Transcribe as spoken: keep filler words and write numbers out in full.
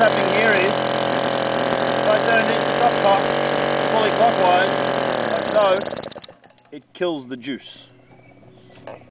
happening here is, if I turn this stopcock fully clockwise, like so, it kills the juice.